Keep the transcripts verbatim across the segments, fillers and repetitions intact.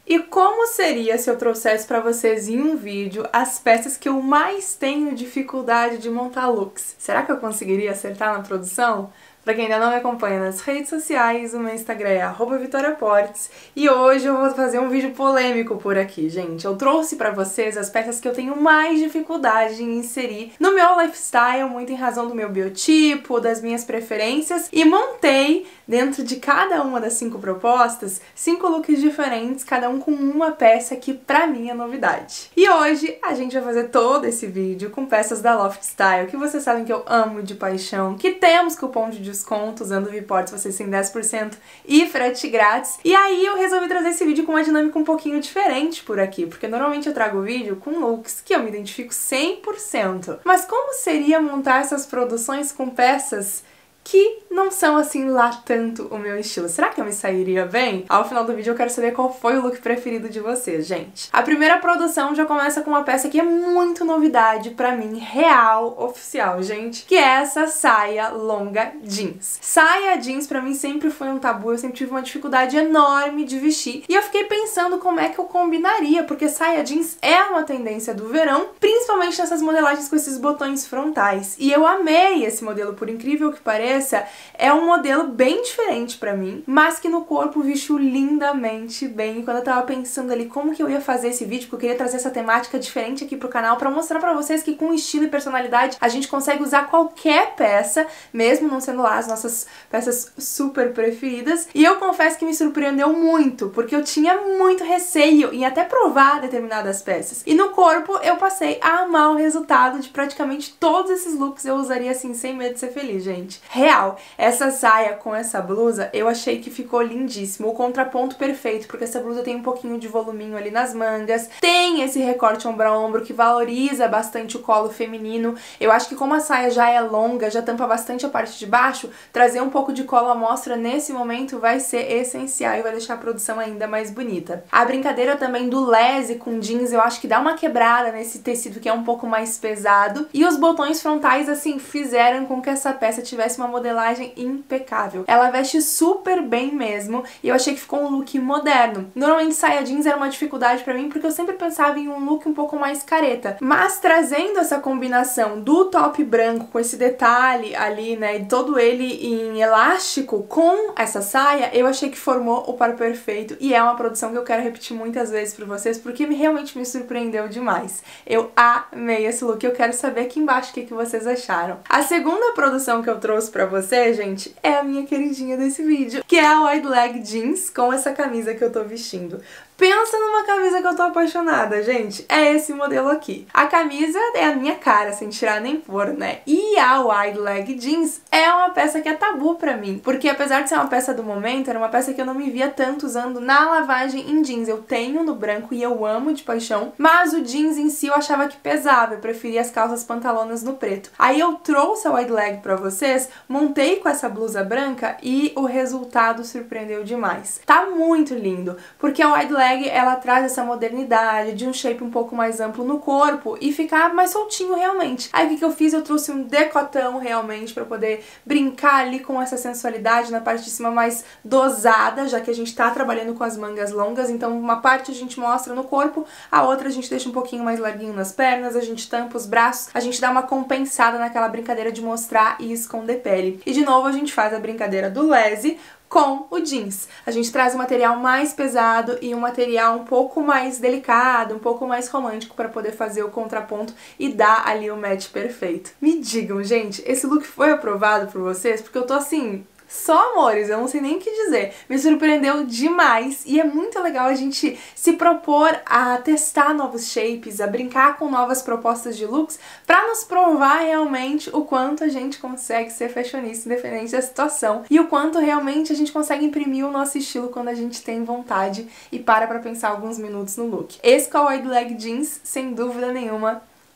E como seria se eu trouxesse pra vocês em um vídeo as peças que eu mais tenho dificuldade de montar looks? Será que eu conseguiria acertar na produção? Pra quem ainda não me acompanha nas redes sociais, o meu Instagram é arroba vitoriaportes e hoje eu vou fazer um vídeo polêmico por aqui, gente. Eu trouxe pra vocês as peças que eu tenho mais dificuldade em inserir no meu lifestyle, muito em razão do meu biotipo, das minhas preferências, e montei dentro de cada uma das cinco propostas, cinco looks diferentes, cada um com uma peça que pra mim é novidade. E hoje a gente vai fazer todo esse vídeo com peças da Loft Style, que vocês sabem que eu amo de paixão, que temos cupom de desconto usando o Viportes, vocês têm dez por cento e frete grátis. E aí eu resolvi trazer esse vídeo com uma dinâmica um pouquinho diferente por aqui, porque normalmente eu trago vídeo com looks que eu me identifico cem por cento. Mas como seria montar essas produções com peças que não são assim lá tanto o meu estilo? Será que eu me sairia bem? Ao final do vídeo eu quero saber qual foi o look preferido de vocês, gente. A primeira produção já começa com uma peça que é muito novidade pra mim, real, oficial, gente, que é essa saia longa jeans. Saia jeans pra mim sempre foi um tabu, eu sempre tive uma dificuldade enorme de vestir, e eu fiquei pensando como é que eu combinaria, porque saia jeans é uma tendência do verão, principalmente nessas modelagens com esses botões frontais. E eu amei esse modelo, por incrível que pareça, é um modelo bem diferente pra mim, mas que no corpo vestiu lindamente bem. E quando eu tava pensando ali como que eu ia fazer esse vídeo, porque eu queria trazer essa temática diferente aqui pro canal pra mostrar pra vocês que com estilo e personalidade a gente consegue usar qualquer peça, mesmo não sendo lá as nossas peças super preferidas. E eu confesso que me surpreendeu muito, porque eu tinha muito receio em até provar determinadas peças. E no corpo eu passei a amar o resultado de praticamente todos esses looks. Eu usaria assim sem medo de ser feliz, gente. Real, essa saia com essa blusa eu achei que ficou lindíssimo, o contraponto perfeito, porque essa blusa tem um pouquinho de voluminho ali nas mangas, tem esse recorte ombro a ombro que valoriza bastante o colo feminino. Eu acho que como a saia já é longa, já tampa bastante a parte de baixo, trazer um pouco de colo à mostra nesse momento vai ser essencial e vai deixar a produção ainda mais bonita. A brincadeira também do lese com jeans eu acho que dá uma quebrada nesse tecido que é um pouco mais pesado, e os botões frontais assim fizeram com que essa peça tivesse uma modelagem impecável. Ela veste super bem mesmo e eu achei que ficou um look moderno. Normalmente saia jeans era uma dificuldade pra mim porque eu sempre pensava em um look um pouco mais careta, mas trazendo essa combinação do top branco com esse detalhe ali, né, e todo ele em elástico com essa saia, eu achei que formou o par perfeito e é uma produção que eu quero repetir muitas vezes pra vocês porque me, realmente me surpreendeu demais. Eu amei esse look, eu quero saber aqui embaixo o que, que vocês acharam. A segunda produção que eu trouxe pra você, gente, é a minha queridinha desse vídeo, que é a wide leg jeans com essa camisa que eu tô vestindo. Pensa numa camisa que eu tô apaixonada, gente. É esse modelo aqui. A camisa é a minha cara, sem tirar nem pôr, né? E a wide leg jeans é uma peça que é tabu pra mim, porque apesar de ser uma peça do momento, era uma peça que eu não me via tanto usando na lavagem em jeans. Eu tenho no branco e eu amo de paixão, mas o jeans em si eu achava que pesava, eu preferia as calças pantalonas no preto. Aí eu trouxe a wide leg pra vocês, montei com essa blusa branca e o resultado surpreendeu demais. Tá muito lindo, porque a wide leg ela traz essa modernidade de um shape um pouco mais amplo no corpo e ficar mais soltinho realmente. Aí o que, que eu fiz? Eu trouxe um decotão realmente pra poder brincar ali com essa sensualidade na parte de cima mais dosada, já que a gente tá trabalhando com as mangas longas, então uma parte a gente mostra no corpo, a outra a gente deixa um pouquinho mais larguinho nas pernas, a gente tampa os braços, a gente dá uma compensada naquela brincadeira de mostrar e esconder pele. E de novo a gente faz a brincadeira do lese com o jeans. A gente traz um material mais pesado e um material um pouco mais delicado, um pouco mais romântico para poder fazer o contraponto e dar ali o match perfeito. Me digam, gente, esse look foi aprovado por vocês? Porque eu tô assim... só amores, eu não sei nem o que dizer. Me surpreendeu demais e é muito legal a gente se propor a testar novos shapes, a brincar com novas propostas de looks pra nos provar realmente o quanto a gente consegue ser fashionista independente da situação e o quanto realmente a gente consegue imprimir o nosso estilo quando a gente tem vontade e para pra pensar alguns minutos no look. Esse com a wide leg jeans, sem dúvida nenhuma,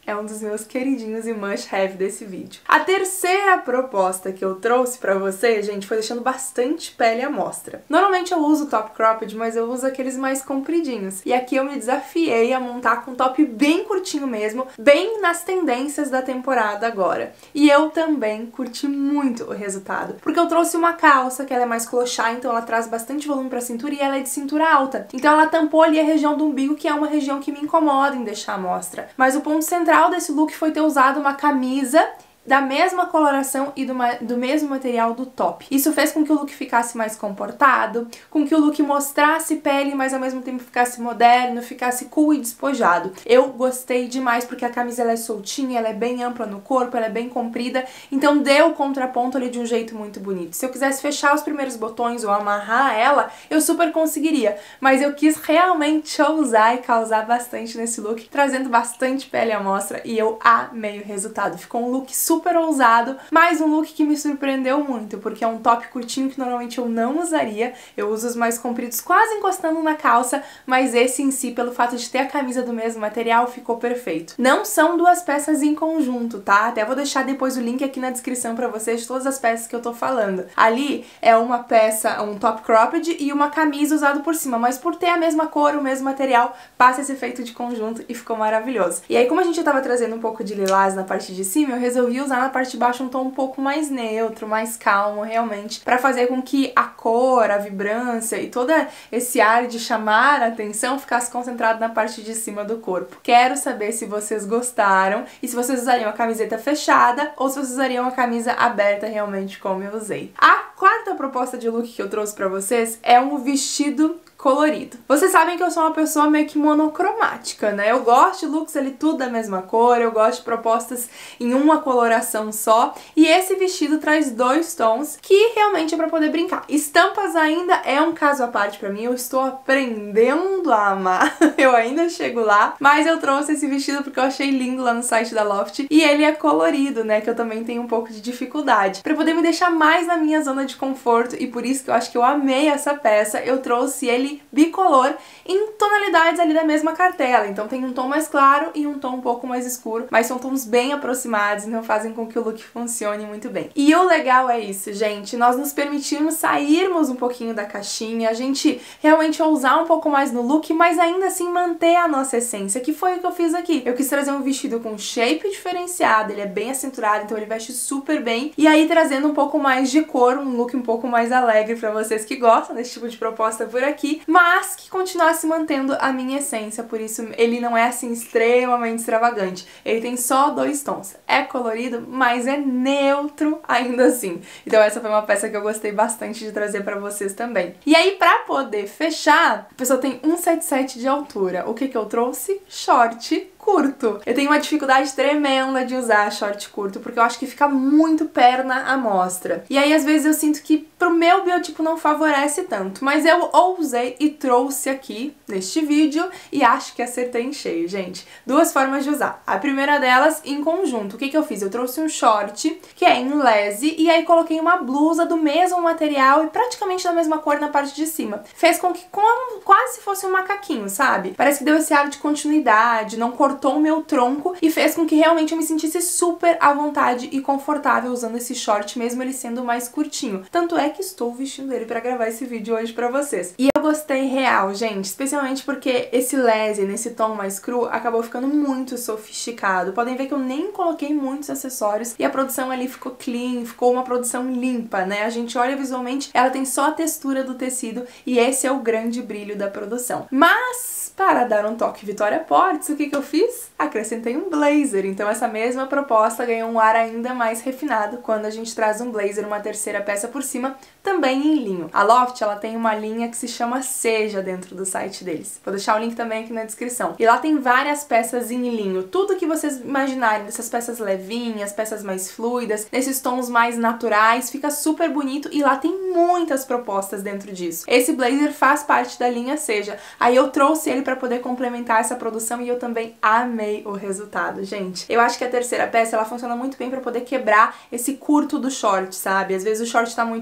é um dos meus queridinhos e must have desse vídeo. A terceira proposta que eu trouxe pra você, gente, foi deixando bastante pele à mostra. Normalmente eu uso top cropped, mas eu uso aqueles mais compridinhos. E aqui eu me desafiei a montar com um top bem curtinho mesmo, bem nas tendências da temporada agora. E eu também curti muito o resultado, porque eu trouxe uma calça que ela é mais clochá, então ela traz bastante volume pra cintura e ela é de cintura alta. Então ela tampou ali a região do umbigo, que é uma região que me incomoda em deixar à mostra. Mas o ponto central desse look foi ter usado uma camisa da mesma coloração e do, do mesmo material do top. Isso fez com que o look ficasse mais comportado, com que o look mostrasse pele, mas ao mesmo tempo ficasse moderno, ficasse cool e despojado. Eu gostei demais porque a camisa ela é soltinha, ela é bem ampla no corpo, ela é bem comprida, então deu o contraponto ali de um jeito muito bonito. Se eu quisesse fechar os primeiros botões ou amarrar ela, eu super conseguiria, mas eu quis realmente ousar e causar bastante nesse look, trazendo bastante pele à mostra, e eu amei o resultado. Ficou um look super super ousado, mas um look que me surpreendeu muito, porque é um top curtinho que normalmente eu não usaria. Eu uso os mais compridos quase encostando na calça, mas esse em si, pelo fato de ter a camisa do mesmo material, ficou perfeito. Não são duas peças em conjunto, tá? Até vou deixar depois o link aqui na descrição pra vocês de todas as peças que eu tô falando. Ali é uma peça, um top cropped e uma camisa usado por cima, mas por ter a mesma cor, o mesmo material, passa esse efeito de conjunto e ficou maravilhoso. E aí, como a gente já tava trazendo um pouco de lilás na parte de cima, eu resolvi usar na parte de baixo um tom um pouco mais neutro, mais calmo, realmente, pra fazer com que a cor, a vibrância e todo esse ar de chamar a atenção ficasse concentrado na parte de cima do corpo. Quero saber se vocês gostaram e se vocês usariam a camiseta fechada ou se vocês usariam a camisa aberta realmente como eu usei. A quarta proposta de look que eu trouxe pra vocês é um vestido colorido. Vocês sabem que eu sou uma pessoa meio que monocromática, né? Eu gosto de looks ali tudo da mesma cor, eu gosto de propostas em uma coloração só, e esse vestido traz dois tons que realmente é pra poder brincar. Estampas ainda é um caso à parte pra mim, eu estou aprendendo a amar, eu ainda chego lá, mas eu trouxe esse vestido porque eu achei lindo lá no site da Loft, e ele é colorido, né, que eu também tenho um pouco de dificuldade. Pra poder me deixar mais na minha zona de conforto, e por isso que eu acho que eu amei essa peça, eu trouxe ele bicolor em tonalidades ali da mesma cartela, então tem um tom mais claro e um tom um pouco mais escuro, mas são tons bem aproximados, então fazem com que o look funcione muito bem. E o legal é isso, gente, nós nos permitimos sairmos um pouquinho da caixinha, a gente realmente ousar um pouco mais no look, mas ainda assim manter a nossa essência, que foi o que eu fiz aqui. Eu quis trazer um vestido com shape diferenciado, ele é bem acinturado, então ele veste super bem, e aí trazendo um pouco mais de cor, um look um pouco mais alegre pra vocês que gostam desse tipo de proposta por aqui, mas que continuasse mantendo a minha essência, por isso ele não é assim extremamente extravagante. Ele tem só dois tons, é colorido, mas é neutro ainda assim. Então essa foi uma peça que eu gostei bastante de trazer pra vocês também. E aí, pra poder fechar, a pessoa tem um setenta e sete de altura. O que que eu trouxe? Short curto. Eu tenho uma dificuldade tremenda de usar short curto, porque eu acho que fica muito perna à mostra. E aí, às vezes, eu sinto que pro meu biotipo não favorece tanto. Mas eu ousei e trouxe aqui, neste vídeo, e acho que acertei em cheio, gente. Duas formas de usar. A primeira delas, em conjunto. O que que eu fiz? Eu trouxe um short, que é em lese, e aí coloquei uma blusa do mesmo material e praticamente da mesma cor na parte de cima. Fez com que, como, quase se fosse um macaquinho, sabe? Parece que deu esse ar de continuidade, não cortou cortou o meu tronco e fez com que realmente eu me sentisse super à vontade e confortável usando esse short, mesmo ele sendo mais curtinho. Tanto é que estou vestindo ele pra gravar esse vídeo hoje pra vocês. E eu gostei real, gente, especialmente porque esse lese, nesse tom mais cru, acabou ficando muito sofisticado. Podem ver que eu nem coloquei muitos acessórios e a produção ali ficou clean, ficou uma produção limpa, né? A gente olha visualmente, ela tem só a textura do tecido e esse é o grande brilho da produção. Mas, para dar um toque Vitória Portes, o que que eu fiz? Acrescentei um blazer, então essa mesma proposta ganhou um ar ainda mais refinado quando a gente traz um blazer, uma terceira peça por cima, também em linho. A Loft, ela tem uma linha que se chama Seja dentro do site deles. Vou deixar o link também aqui na descrição. E lá tem várias peças em linho, tudo que vocês imaginarem, dessas peças levinhas, peças mais fluidas, nesses tons mais naturais, fica super bonito e lá tem muitas propostas dentro disso. Esse blazer faz parte da linha Seja, aí eu trouxe ele pra poder complementar essa produção e eu também amei o resultado, gente. Eu acho que a terceira peça, ela funciona muito bem pra poder quebrar esse curto do short, sabe? Às vezes o short tá muito curtinho,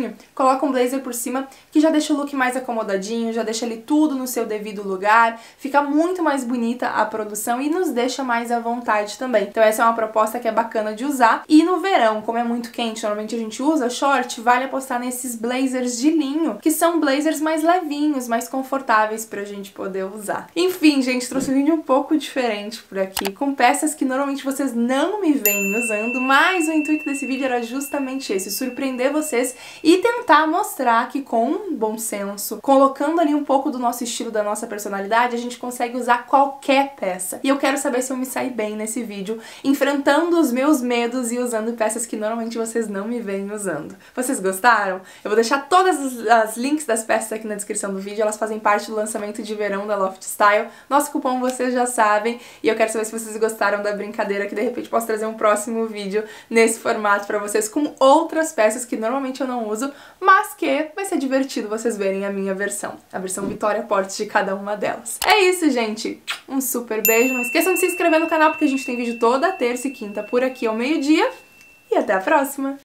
shortinho, coloca um blazer por cima que já deixa o look mais acomodadinho, já deixa ali tudo no seu devido lugar, fica muito mais bonita a produção e nos deixa mais à vontade também. Então essa é uma proposta que é bacana de usar. E no verão, como é muito quente, normalmente a gente usa short, vale apostar nesses blazers de linho, que são blazers mais levinhos, mais confortáveis pra gente poder usar. Enfim, gente, trouxe um vídeo um pouco diferente por aqui, com peças que normalmente vocês não me veem usando, mas o intuito desse vídeo era justamente esse, surpreender vocês e tentar mostrar que com bom senso, colocando ali um pouco do nosso estilo, da nossa personalidade, a gente consegue usar qualquer peça. E eu quero saber se eu me saí bem nesse vídeo, enfrentando os meus medos e usando peças que normalmente vocês não me veem usando. Vocês gostaram? Eu vou deixar todas as, as links das peças aqui na descrição do vídeo, elas fazem parte do lançamento de verão da Loft Style. Nosso cupom vocês já sabem, e eu quero saber se vocês gostaram da brincadeira, que de repente posso trazer um próximo vídeo nesse formato pra vocês com outras peças que normalmente eu não uso, mas que vai ser divertido vocês verem a minha versão, a versão Vitória Portes de cada uma delas. É isso, gente! Um super beijo, não esqueçam de se inscrever no canal porque a gente tem vídeo toda terça e quinta por aqui ao meio-dia, e até a próxima!